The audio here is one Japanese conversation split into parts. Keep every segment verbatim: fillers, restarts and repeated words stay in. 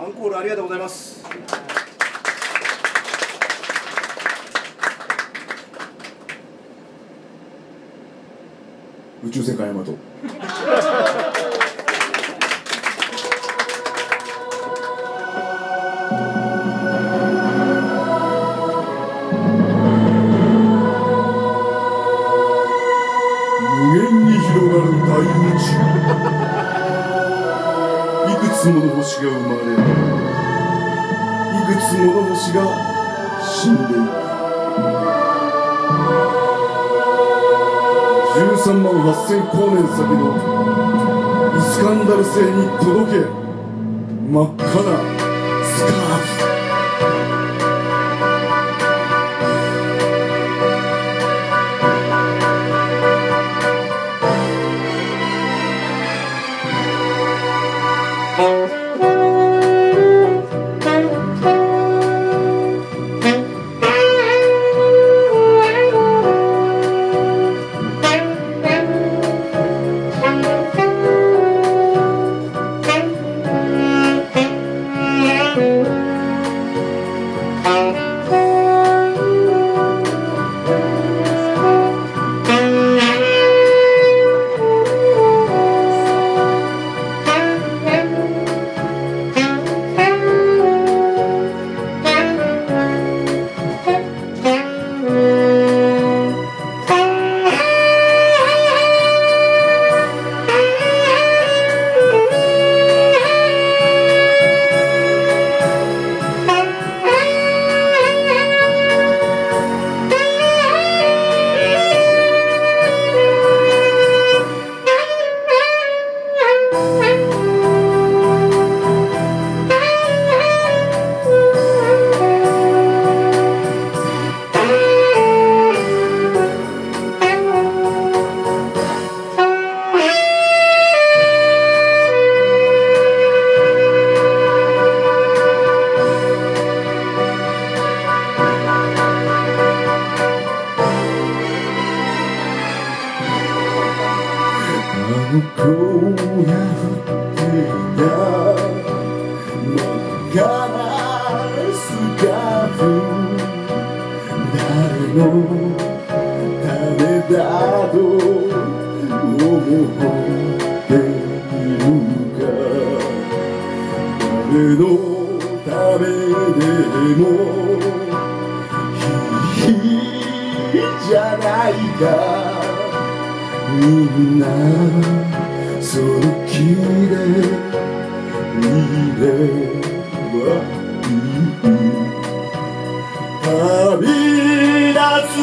アンコールありがとうございます。 宇宙戦艦ヤマト。無限に広がる大宇宙。いくつもの星が生まれ、いくつもの星が死んでいく。じゅうさんまんはっせんこうねん先のイスカンダル星に届け、真っ赤なスカーフ。こうやっていた真っ赤なスカーフ、誰のためだと思っているか、誰のためでもいいじゃないか。みんなその気でいればいい。旅立つ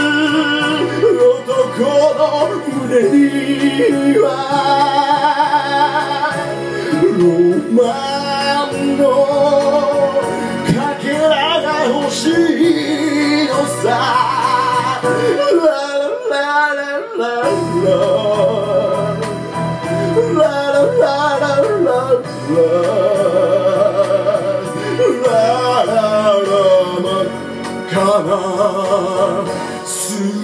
男の胸にはロマンのかけらが欲しいのさ。真っ赤な